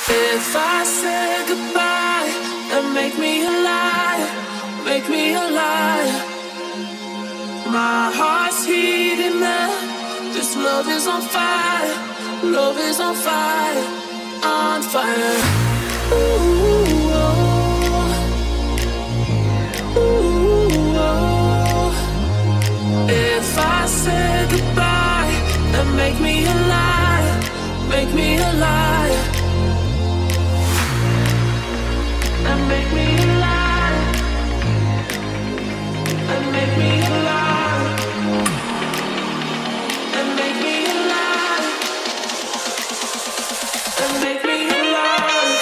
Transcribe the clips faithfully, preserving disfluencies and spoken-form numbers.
If I say goodbye, then make me a liar, make me a liar. My heart's heating up, this love is on fire, love is on fire, on fire. Ooh, oh, ooh, oh. If I say goodbye, then make me a liar, make me a liar. And make me a liar, and make me a liar, and make me a liar, and make me a liar.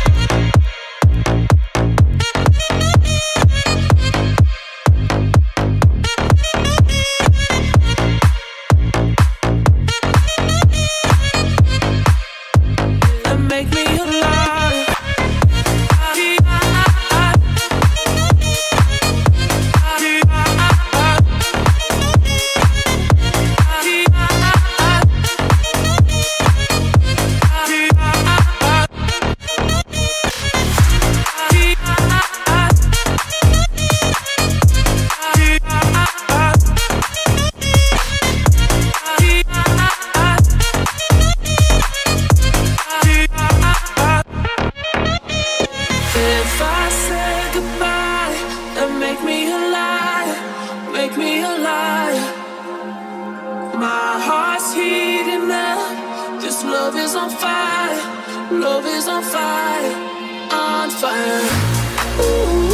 And make me a liar. If I say goodbye, then make me a liar, make me a liar. My heart's heating up, this love is on fire, love is on fire, on fire. Ooh.